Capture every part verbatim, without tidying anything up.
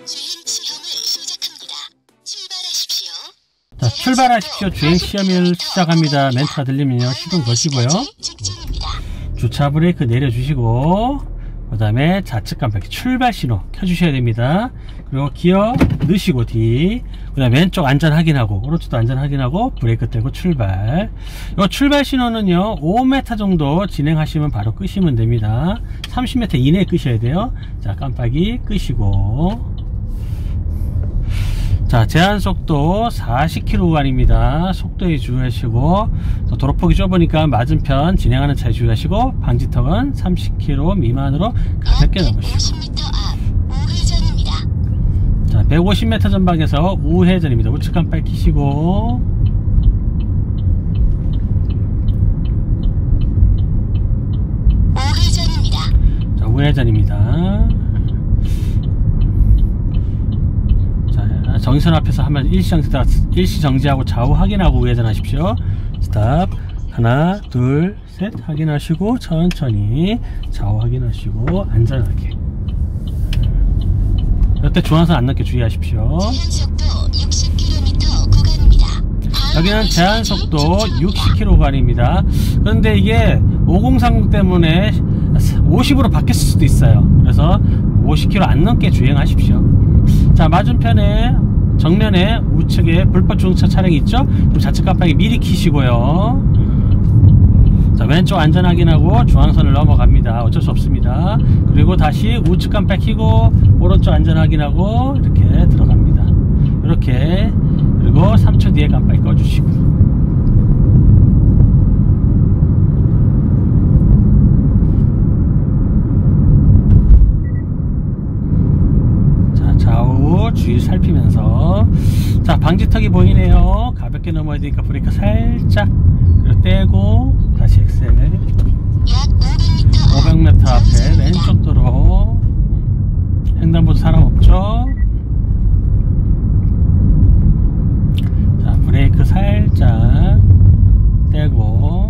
자, 출발하십시오. 주행 시험을 시작합니다. 멘트가 들리면요, 시동 거시고요. 주차 브레이크 내려주시고, 그 다음에 좌측 깜빡이 출발 신호 켜주셔야 됩니다. 그리고 기어 넣으시고 뒤, 그 다음에 왼쪽 안전 확인하고 오른쪽도 안전 확인하고 브레이크 떼고 출발. 이 출발 신호는요 오 미터 정도 진행하시면 바로 끄시면 됩니다. 삼십 미터 이내에 끄셔야 돼요. 자, 깜빡이 끄시고, 자, 제한속도 사십 킬로미터 구간입니다. 속도에 주의하시고, 도로폭이 좁으니까 맞은편 진행하는 차에 주의하시고, 방지턱은 삼십 킬로미터 미만으로 가볍게 넘으시고, 자, 백오십 미터 전방에서 우회전입니다. 우측 깜빡이 켜시고, 우회전입니다. 자, 우회전입니다. 정지선 앞에서 하면 일시정지, 일시정지하고 좌우 확인하고 우회전하십시오. 스탑. 하나, 둘, 셋 확인하시고 천천히 좌우 확인하시고 안전하게. 이때 중앙선 안 넘게 주의하십시오. 육십 킬로미터 구간입니다. 여기는 제한속도 육십 킬로미터 구간입니다. 그런데 이게 오공삼공 때문에 오십으로 바뀌었을 수도 있어요. 그래서 오십 킬로미터 안 넘게 주행하십시오. 자, 맞은편에 정면에 우측에 불법 주행차 차량이 있죠? 그럼 좌측 깜빡이 미리 켜시고요. 자, 왼쪽 안전 확인하고 중앙선을 넘어갑니다. 어쩔 수 없습니다. 그리고 다시 우측 깜빡이 켜고 오른쪽 안전 확인하고 이렇게 들어갑니다. 이렇게. 그리고 삼 초 뒤에 깜빡이 꺼주시고, 주의 살피면서, 자, 방지턱이 보이네요. 가볍게 넘어야 되니까 브레이크 살짝, 그리고 떼고 다시 엑셀. 오백 미터 앞에 왼쪽 도로, 횡단보도 사람 없죠? 자, 브레이크 살짝 떼고,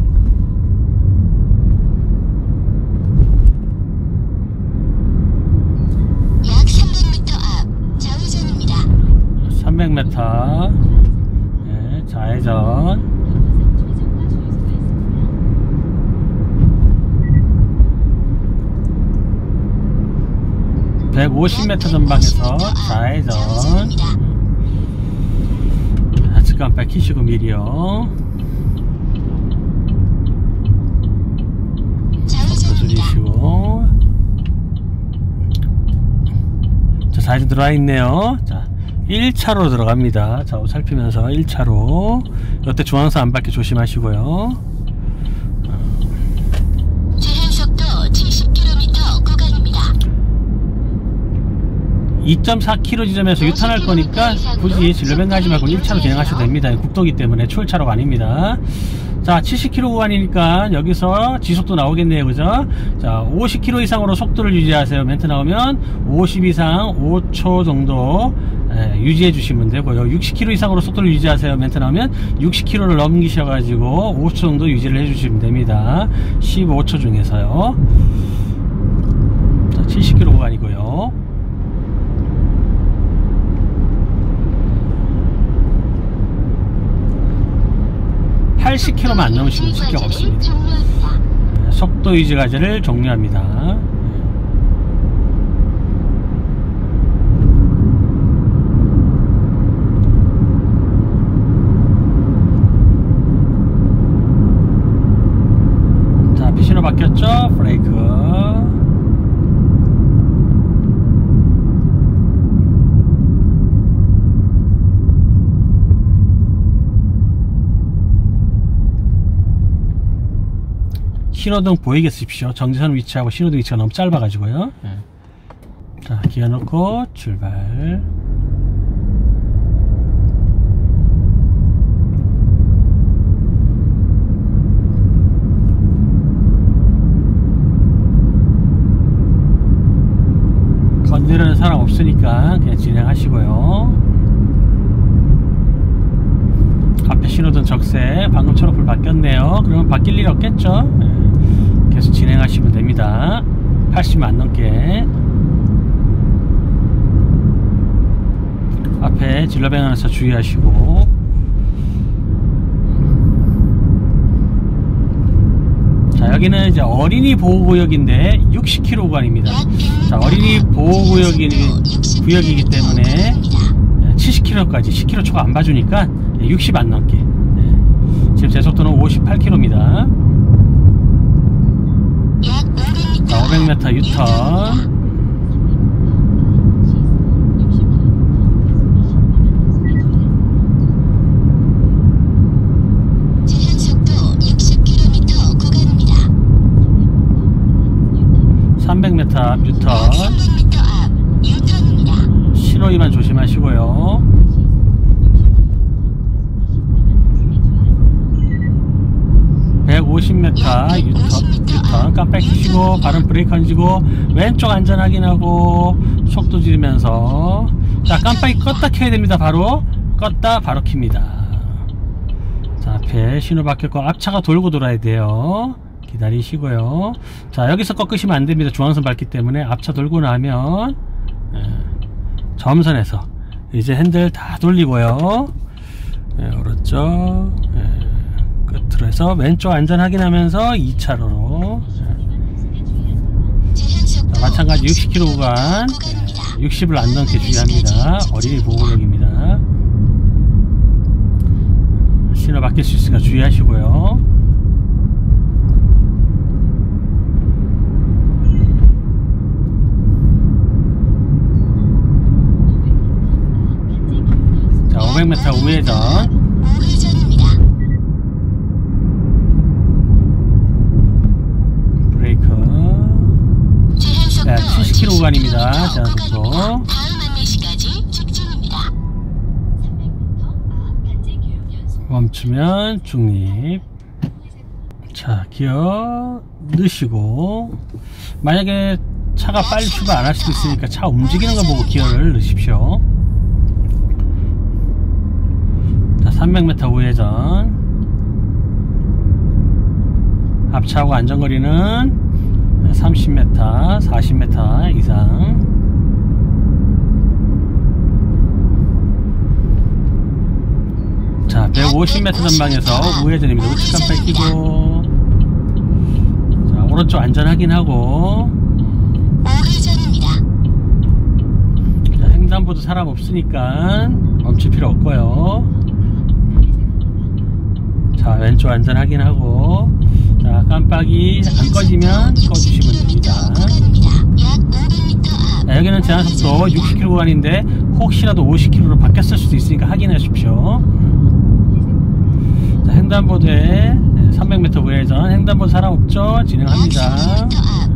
삼백 미터 네, 좌회전. 백오십 미터 전방에서 좌회전. 좌측 깜빡이 켜시고 미리요. 속도 줄이시고. 자, 좌회전 들어와 있네요. 자, 일 차로로 들어갑니다. 좌우 살피면서 일 차로. 이때 중앙선 안 밟게 조심하시고요. 제한속도 칠십 킬로미터 구간입니다. 이 점 사 킬로미터 지점에서 유턴할 거니까 굳이 진로변 가지 말고 일 차로 진행하셔도 됩니다. 국도기 때문에 초율차로가 아닙니다. 자, 칠십 킬로미터 구간이니까 여기서 지속도 나오겠네요. 그죠? 자, 오십 킬로미터 이상으로 속도를 유지하세요. 멘트 나오면 오십 이상 오 초 정도 예, 유지해 주시면 되고요. 육십 킬로미터 이상으로 속도를 유지하세요. 멘트 나오면 육십 킬로미터를 넘기셔가지고 오 초 정도 유지를 해 주시면 됩니다. 십오 초 중에서요. 자, 칠십 킬로미터 구간이고요. 팔십 킬로미터만 안 넘으시면 실격 없습니다. 네, 속도 유지 과제를 종료합니다. 자, 피신호 바뀌었죠? 브레이크. 신호등 보이게 쓰십시오. 정지선 위치하고 신호등 위치가 너무 짧아가지고요. 네. 자, 기어 넣고 출발. 건드리는 사람 없으니까 그냥 진행하시고요. 앞에 신호등 적색, 방금 초록불 바뀌었네요. 그러면 바뀔 일 없겠죠? 네. 계속 진행하시면 됩니다. 팔십만 안 넘게. 앞에 진로방향에서 주의하시고. 자, 여기는 이제 어린이 보호구역인데 육십 킬로미터 구간입니다. 자, 어린이 보호구역이 구역이기 때문에 칠십 킬로미터까지 십 킬로미터 초과 안 봐주니까 육십 안 넘게. 지금 제 속도는 오십팔 킬로미터입니다. 자, 오백 미터 유턴. 삼백 미터 앞 유턴. 신호위반 조심하시고요. 백오십 미터 유턴, 유턴 깜빡 켜시고 바른 브레이크 얹고 왼쪽 안전 확인하고 속도 줄이면서. 자, 깜빡이 껐다 켜야 됩니다. 바로 껐다 바로 킵니다. 자, 앞에 신호 바뀌었고 앞차가 돌고 돌아야 돼요. 기다리시고요. 자, 여기서 꺾으시면 안됩니다. 중앙선 밟기 때문에. 앞차 돌고 나면 예, 점선에서 이제 핸들 다 돌리고요. 예, 오른쪽 예, 끝으로 해서 왼쪽 안전 확인하면서 이 차로로. 예. 자, 마찬가지 육십 킬로미터 구간 예, 육십을 안 넘게 주의합니다. 어린이 보호구역입니다. 신호 바뀔 수 있으니까 주의하시고요. 자, 오백 미터 우회전. 브레이크. 네, 칠십 킬로미터 구간입니다. 제한속도. 멈추면 중립. 자, 기어 넣으시고. 만약에 차가 빨리 출발 안 할 수도 있으니까 차 움직이는 거 보고 기어를 넣으십시오. 삼백 미터 우회전. 앞차하고 안전거리는 삼십 미터, 사십 미터 이상. 자, 백오십 미터 전방에서 우회전입니다. 우측 깜빡 켜고. 자, 오른쪽 안전 확인하고. 자, 횡단보도 사람 없으니까 멈출 필요 없고요. 자, 왼쪽 안전 확인하고. 자, 깜빡이 안 꺼지면 꺼주시면 됩니다. 자, 여기는 제한속도 육십 킬로미터 구간인데 혹시라도 오십 킬로미터로 바뀌었을 수도 있으니까 확인하십시오. 자, 횡단보도에 삼백 미터 우회전. 횡단보도 사람 없죠? 진행합니다.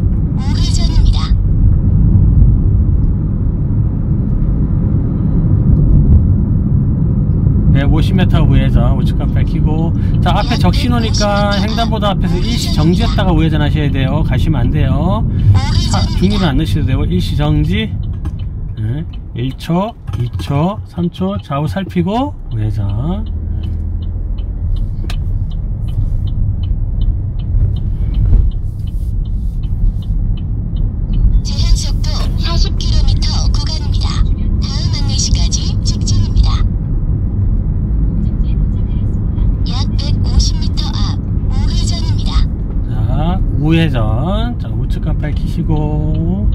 백오십 미터 우회전. 우측 깜빡 켜고. 자, 앞에 적신호니까 횡단보도 앞에서 일시 정지했다가 우회전 하셔야 돼요. 가시면 안 돼요. 사, 중립은 안 넣으셔도 되고. 일시 정지. 네, 일 초, 이 초, 삼 초 좌우 살피고 우회전. 제한속도 사십 킬로미터 구간입니다. 다음 안내시까지 직진입니다. 약 백오십 미터 앞 우회전입니다. 자, 우회전. 자, 우측 깜빡이 켜시고.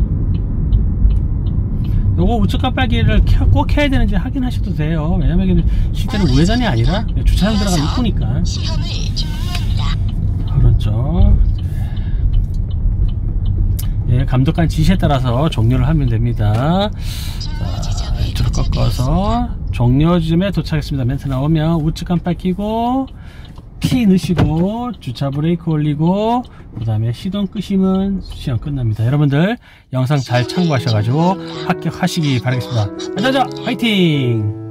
요거 우측 깜빡이를 켜, 꼭 켜야 되는지 확인하셔도 돼요. 왜냐면 이게 실제로 우회전이 아니라 주차장 들어가는 입구니까. 시험을 종료합니다. 오른쪽. 예, 감독관 지시에 따라서 종료를 하면 됩니다. 자, 이쪽으로 꺾어서 종료 지점에 도착했습니다. 멘트 나오면 우측 깜빡 켜고 키 넣으시고 주차 브레이크 올리고 그 다음에 시동 끄시면 시험 끝납니다. 여러분들 영상 잘 참고하셔가지고 합격하시기 바라겠습니다. 안전자 화이팅!